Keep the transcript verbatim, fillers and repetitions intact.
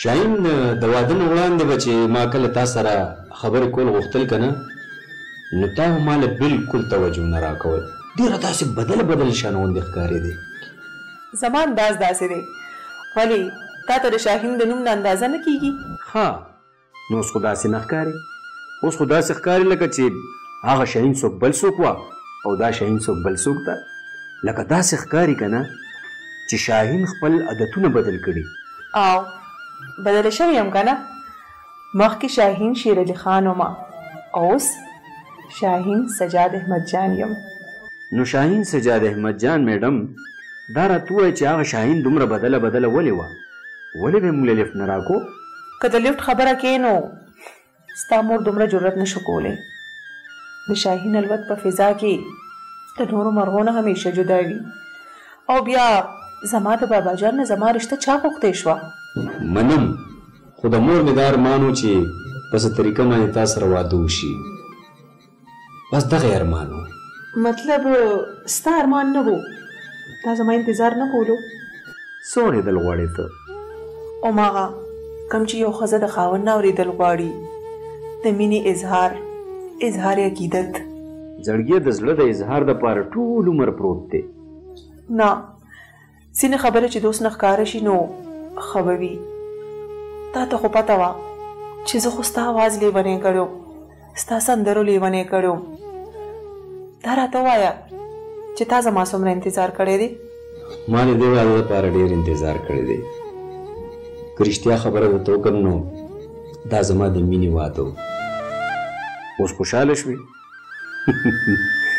شاهین د واده نه وړاندې به چې ما کله تا سره خبرې کول غوښتل که نه نو تا هم ما له بلکل توجه نه راکول. ډېره داسې بدل بدل شان غوندې ښکارېدې. زما انداز داسې دی. ولې تا ته د شاهین د نوم نه اندازه نه کېږي؟ ها نو اوس خو داسې نه ښکاري. اوس خو داسې ښکاري لکه چې هغه شاهین څوک بل څوک وه او دا شاهین څوک بل څوک ده. لکه داسې ښکاري که نه چې شاهین خپل عادتونه بدل کړي. او بدل شوی یم که نه؟ مخکې شاهین شیر علي خان ومه، اوس شاهین سجاد احمد جان یم. نو شاهین سجاد احمد جان میډم دا راته ووایه چې هغه شاهین دومره بدله بدله ولې وه؟ ولې به یې موږ له لیفټ نه راکو؟ که د لیفټ خبره کې نو ستا مور دومره جرأت نشو کولی. د شاهین الوت په فضا کې د نورو مرغو نه همیشه جدا وي. او بیا زما د بابا جان نه زما رشته چا غوښتې شوه؟ منم، خو د مور مې دا ارمان و چې په څه طریقه باندې تا سره واده وشي. بس دغه یې ارمان و. مطلب ستا ارمان نه و؟ تا زما انتظار نه کولو؟ څه اورېدل غواړې ته؟ هماغه کوم چې یو ښځه د خاوند نه اورېدل غواړي، د مینې اظهار، اظهار عقیدت. زړګي د زړه د اظهار دپاره ټول عمر پروت دی. نه، ځینې خبرې چې دوست نه ښکاره شي نو ښه به وي. تا ته خو پته وه چې زه خو ستا اواز لیونی کړی وم، ستا سندرو لیونی کړی وم. دا راته ووایه چې تا زما څومره انتظار کړی دی؟ ما د دې واده دپاره ډېر انتظار کړی دی. که رښتیا خبره درته وکړم نو دا زما د مینې واده و. اوس خوشحاله شوې؟